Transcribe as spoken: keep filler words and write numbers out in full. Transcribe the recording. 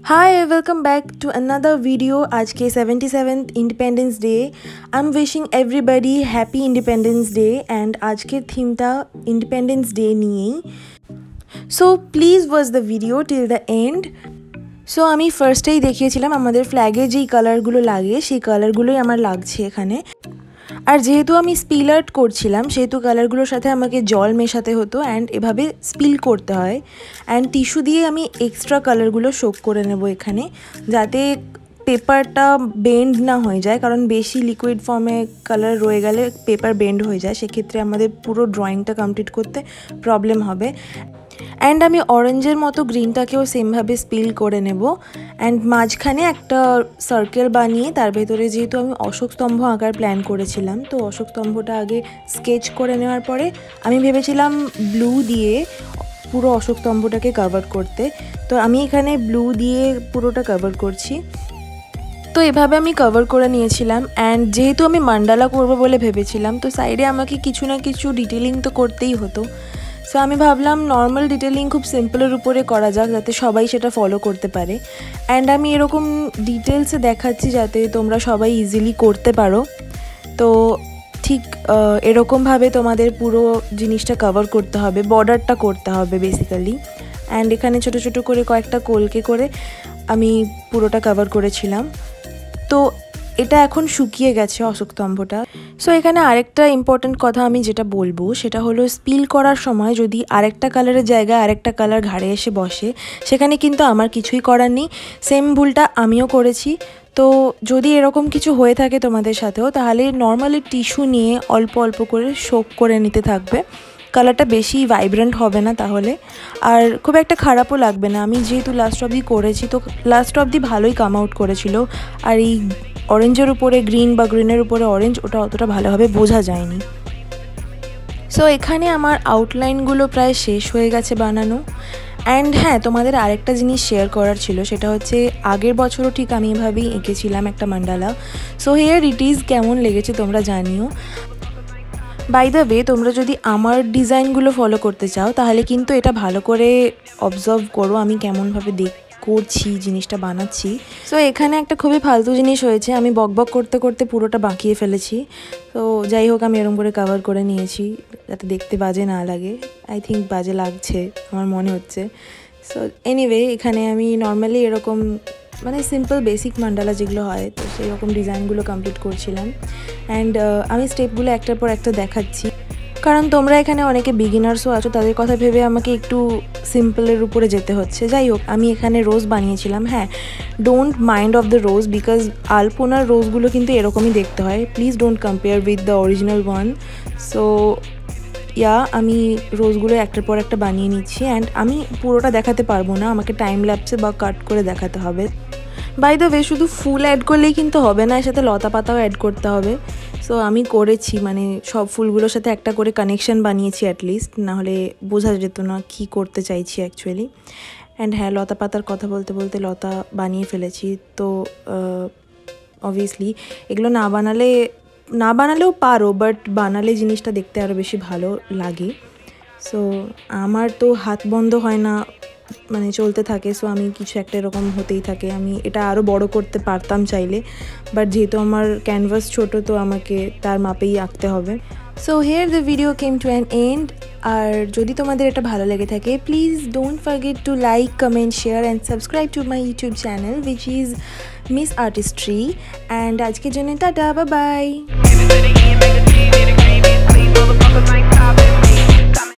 Hi, welcome back to another video. आज के seventy-seventh Independence Day. I'm wishing everybody happy Independence Day and आज के theme था Independence Day निये. So please watch the video till the end. So আমি ফার্স্টেই দেখিয়েছিলাম আমাদের ফ্ল্যাগে যেই কালারগুলো লাগে সেই কালারগুলোই আমার লাগছে এখানে। আর যেহেতু আমি স্পিল আর্ট করছিলাম সেহেতু কালারগুলোর সাথে আমাকে জল মেশাতে হতো অ্যান্ড এভাবে স্পিল করতে হয় অ্যান্ড টিস্যু দিয়ে আমি এক্সট্রা কালারগুলো শোক করে নেব এখানে, যাতে পেপারটা বেন্ড না হয়ে যায়, কারণ বেশি লিকুইড ফর্মে কালার রয়ে গেলে পেপার বেন্ড হয়ে যায়, সেক্ষেত্রে আমাদের পুরো ড্রয়িংটা কমপ্লিট করতে প্রবলেম হবে। অ্যান্ড আমি অরেঞ্জের মতো গ্রিনটাকেও সেমভাবে স্পিল করে নেব অ্যান্ড মাঝখানে একটা সার্কেল বানিয়ে তার ভেতরে যেহেতু আমি অশোক স্তম্ভ আঁকার প্ল্যান করেছিলাম, তো অশোক স্তম্ভটা আগে স্কেচ করে নেওয়ার পরে আমি ভেবেছিলাম ব্লু দিয়ে পুরো অশোক স্তম্ভটাকে কভার করতে। তো আমি এখানে ব্লু দিয়ে পুরোটা কভার করছি। তো এভাবে আমি কভার করে নিয়েছিলাম অ্যান্ড যেহেতু আমি মান্ডালা করবো বলে ভেবেছিলাম, তো সাইডে আমাকে কিছু না কিছু ডিটেলিং তো করতেই হতো। সো আমি ভাবলাম নর্মাল ডিটেলিং খুব সিম্পলের উপরে করা যাক, যাতে সবাই সেটা ফলো করতে পারে। অ্যান্ড আমি এরকম ডিটেলসে দেখাচ্ছি যাতে তোমরা সবাই ইজিলি করতে পারো। তো ঠিক এরকমভাবে তোমাদের পুরো জিনিসটা কভার করতে হবে, বর্ডারটা করতে হবে বেসিক্যালি। অ্যান্ড এখানে ছোটো ছোটো করে কয়েকটা কলকে করে আমি পুরোটা কভার করেছিলাম। তো এটা এখন শুকিয়ে গেছে অশোক স্তম্ভটা। সো এখানে আরেকটা ইম্পর্ট্যান্ট কথা আমি যেটা বলবো সেটা হলো, স্পিল করার সময় যদি আরেকটা কালারের জায়গায় আরেকটা কালার ঘাড়ে এসে বসে, সেখানে কিন্তু আমার কিছুই করার নেই। সেম ভুলটা আমিও করেছি। তো যদি এরকম কিছু হয়ে থাকে তোমাদের সাথেও, তাহলে নর্মালি টিস্যু নিয়ে অল্প অল্প করে শোক করে নিতে থাকবে। কালারটা বেশি ভাইব্রেন্ট হবে না তাহলে, আর খুব একটা খারাপও লাগবে না। আমি যেহেতু লাস্ট অবধি করেছি, তো লাস্ট অবধি ভালোই কাম আউট করেছিল। আর এই অরেঞ্জের উপরে গ্রিন বা গ্রিনের উপরে অরেঞ্জ, ওটা অতটা ভালোভাবে বোঝা যায়নি। সো এখানে আমার আউটলাইনগুলো প্রায় শেষ হয়ে গেছে বানানো। অ্যান্ড হ্যাঁ, তোমাদের আরেকটা জিনিস শেয়ার করার ছিল, সেটা হচ্ছে আগের বছরও ঠিক আমি এভাবেই এঁকেছিলাম একটা মান্ডালা। সো হিয়ার ইট ইজ, কেমন লেগেছে তোমরা জানিও। বাই দ্য ওয়ে, তোমরা যদি আমার ডিজাইনগুলো ফলো করতে চাও তাহলে কিন্তু এটা ভালো করে অবজার্ভ করো আমি কেমনভাবে দেখ করছি জিনিসটা বানাচ্ছি। সো এখানে একটা খুবই ফালতু জিনিস হয়েছে, আমি বকবক করতে করতে পুরোটা বাঁকিয়ে ফেলেছি। তো যাই হোক, আমি এরকম করে কভার করে নিয়েছি যাতে দেখতে বাজে না লাগে। আই থিঙ্ক বাজে লাগছে আমার মনে হচ্ছে। সো এনিওয়ে, এখানে আমি নর্মালি এরকম মানে সিম্পল বেসিক মান্ডালা যেগুলো হয়, তো সেই রকম ডিজাইনগুলো কমপ্লিট করছিলাম। অ্যান্ড আমি স্টেপগুলো একটার পর একটা দেখাচ্ছি, কারণ তোমরা এখানে অনেকে বিগিনার্সও আছো, তাদের কথা ভেবে আমাকে একটু সিম্পলের উপরে যেতে হচ্ছে। যাই হোক, আমি এখানে রোজ বানিয়েছিলাম। হ্যাঁ, don't mind of the rose, because আলপনার রোজগুলো কিন্তু এরকমই দেখতে হয়। Please don't compare with the original one. So yeah, আমি রোজগুলো একটার পর একটা বানিয়ে নিচ্ছি। অ্যান্ড আমি পুরোটা দেখাতে পারবো না, আমাকে টাইম ল্যাপসে বা কাট করে দেখাতে হবে। বাই দ্য ওয়ে, শুধু ফুল অ্যাড করলেই কিন্তু হবে না, এর সাথে লতা পাতাও অ্যাড করতে হবে। সো আমি করেছি, মানে সব ফুলগুলোর সাথে একটা করে কানেকশন বানিয়েছি অ্যাটলিস্ট, নাহলে বোঝা যেত না কী করতে চাইছি অ্যাকচুয়ালি। অ্যান্ড হ্যাঁ, লতা পাতার কথা বলতে বলতে লতা বানিয়ে ফেলেছি। তো অবভিয়াসলি এগুলো না বানালে না বানালেও পারো, বাট বানালে জিনিসটা দেখতে আরও বেশি ভালো লাগে। সো আমার তো হাত বন্ধ হয় না, মানে চলতে থাকে। সো আমি কিছু একটা এরকম হতেই থাকে। আমি এটা আরও বড় করতে পারতাম চাইলে, বাট যেহেতু আমার ক্যানভাস ছোট, তো আমাকে তার মাপেই আঁকতে হবে। So here the video came to an end. আর যদি তোমাদের এটা ভালো লেগে থাকে, please don't forget to like, comment, share and subscribe to my YouTube channel which is Miss Artistry. And আজকের জন্য টাটা, বাই বাই।